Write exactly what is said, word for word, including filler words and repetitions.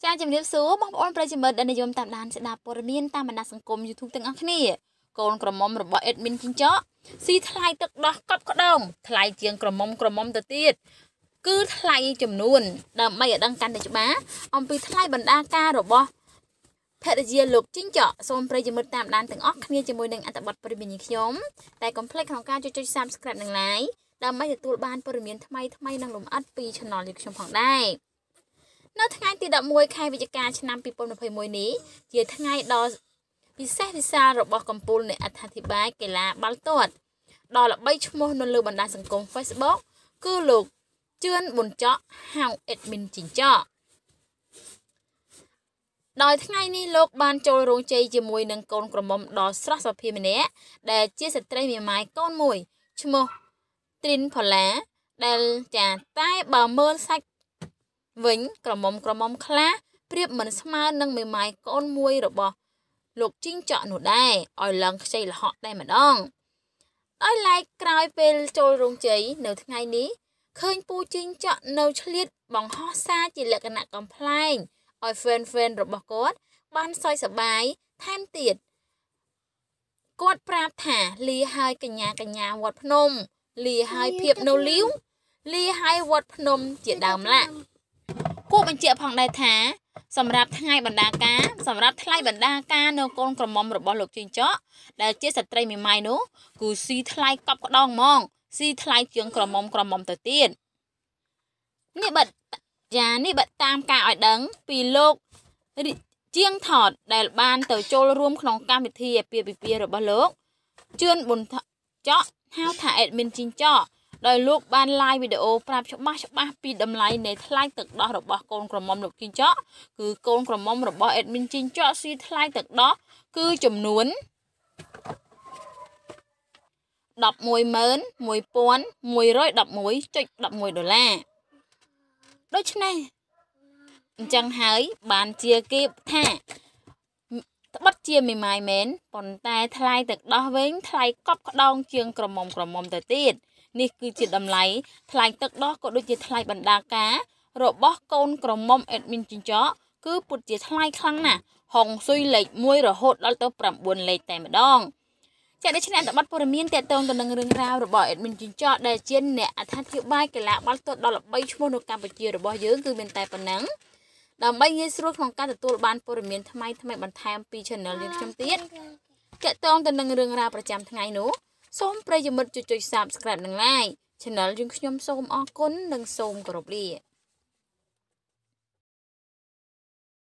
ចាជំរាបសួរបងប្អូនប្រិយមិត្តដែលនិយមតាមដានស្ដាប់ព័ត៌មានតាមបណ្ដាញសង្គម YouTube ទាំងអស់គ្នាកូនក្រមុំរបស់ Admin Jingchak ស៊ីថ្លៃទឹកដោះកប់ក្តោងថ្លៃជាងក្រមុំក្រមុំទៅទៀតគឺថ្លៃចំនួនដើម្បីឲ្យដឹងកាន់តែច្បាស់អំពីថ្លៃបណ្ដាការរបស់ភរិយាលោកJingchakសូមប្រិយមិត្តតាមដានទាំងអស់គ្នាជាមួយនឹងអត្ថបទព័ត៌មានខ្ញុំតែកុំភ្លេចក្នុងការចុច Subscribe និង Like ដើម្បីទទួលបានព័ត៌មានថ្មីៗនិងលម្អិតពី Channel របស់ខ្ញុំផងដែរនៅថ្ងៃទីដប់មួយខែវិច្ឆិកាឆ្នាំពីរពាន់ម្ភៃមួយនេះជាថ្ងៃដ៏ពិសេសវិសាលរបស់កំពូលនៃអត្ថាធិប្បាយកីឡាបាល់ទាត់ដ៏ល្បីឈ្មោះនៅលើបណ្ដាញសង្គម Facebook គឺលោកជឿនប៊ុនច័កហៅ Admin Jingchak ដោយថ្ងៃនេះលោកបានចូលរោងជ័យជាមួយនឹងកូនក្រមុំដ៏ស្រស់សភាម្នាក់ដែលជាស្ត្រីមេម៉ាយកូនមួយឈ្មោះទ្រីនផូឡាដែលចាតែបើមើលសាច់វិញក្រមុំក្រមុំខ្លះប្រៀបមិនស្មើនឹងមេម៉ាយកូនមួយរបស់លោកJingchakនោះដែរឲ្យឡើងខ្ចីលហកតែម្ដងដោយឡែកក្រោយពេលចូលរោងជ័យនៅថ្ងៃនេះឃើញពូJingchakនៅឆ្លៀតបង្ហោះសារជាលក្ខណៈកំ pl ែងឲ្យ fan fan របស់គាត់បានសើចសប្បាយថែមទៀតគាត់ប្រាប់ថាលាហើយកញ្ញាកញ្ញាវត្តភ្នំលាហើយភាពនៅលាវលាហើយវត្តភ្នំជាដើមឡាគួរបញ្ជាក់ផងដែរថាសម្រាប់ថ្ងៃបណ្ដាការសម្រាប់ថ្លៃបណ្ដាការនៅកូនក្រមុំរបស់លោកJingchakដែលជាស្ត្រីមេម៉ាយនោះគឺស៊ីថ្លៃកប់ក្តោងហ្មងស៊ីថ្លៃជាងក្រមុំក្រមុំទៅទៀតនេះបាត់ចានេះបាត់តាមការឲ្យដឹងពីលោកជាងថតដែលបានទៅចូលរួមក្នុងកម្មវិធីអាពាហ៍ពិពាហ៍របស់លោកជឿនប៊ុនច័កហៅថា Admin Jingchakដោយលោកបាន live វីដេអូប្រាប់ច្បាស់ច្បាស់ពីតម្លៃនៃថ្លៃទឹកដោះរបស់កូនក្រមុំលោក Jingchak គឺកូនក្រមុំរបស់ Admin Jingchak ស៊ីថ្លៃទឹកដោះគឺចំនួនដប់មួយម៉ឺនមួយពាន់មួយរយដប់មួយចុចដប់មួយដុល្លារដូច្នេះអញ្ចឹងហើយបានជាគេថាត្បិតជាមេម៉ាយមែនប៉ុន្តែថ្លៃទឹកដោះវិញថ្លៃកប់ក្តោងជាងក្រមុំក្រមុំទៅទៀតនេះគឺជាតម្លៃថ្លៃទឹកដោះក៏ដូចជាថ្លៃបណ្ដាការរបស់កូនក្រមុំ Admin Jingchak គឺពុតជាថ្លៃខ្លាំងណាស់ហុងស៊ុយលេខមួយរហូតដល់ទៅប្រាំបួនលេខតែម្ដងចា៎ដូច្នេះអត្ថបទព័ត៌មានទាក់ទងទៅនឹងរឿងរ៉ាវរបស់ Admin Jingchak ដែលជាអ្នកអត្ថាធិប្បាយកីឡាបាល់ទាត់ដ៏ល្បីឈ្មោះនៅកម្ពុជារបស់យើងគឺមានតែប៉ុណ្ណឹងដើម្បីងាយស្រួលក្នុងការទទួលបានព័ត៌មានថ្មីថ្មីបន្ថែមពី Channel យើងខ្ញុំទៀតទាក់ទងទៅនឹងរឿងរ៉ាវប្រចាំថ្ងៃនោះសូមប្រិយមិត្តជួយចុច Subscribe និង Like Channel យើងខ្ញុំសូមអរគុណនិងសូមគោរពលា